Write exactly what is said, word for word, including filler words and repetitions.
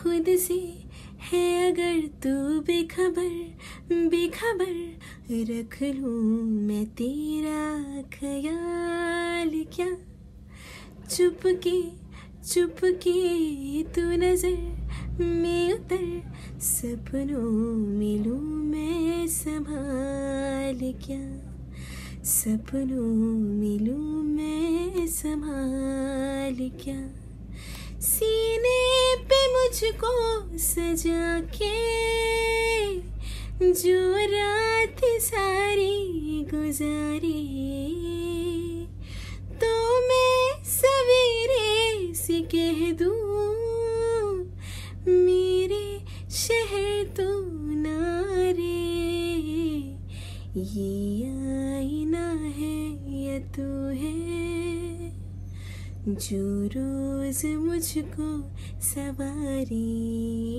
खुद से है अगर तू बेखबर बेखबर रख लूं मैं तेरा ख्याल क्या। चुपके चुपके तू नजर में उतर सपनों में लूं मैं संभाल क्या। सपनों में लूं मैं संभाल क्या। सीने पे मुझको सजा के जो रात सारी गुजारी तो मैं सवेरे से कह दूं मेरे शहर तो ना रे। ये आईना है या तू है जो रोज मुझको सवारी।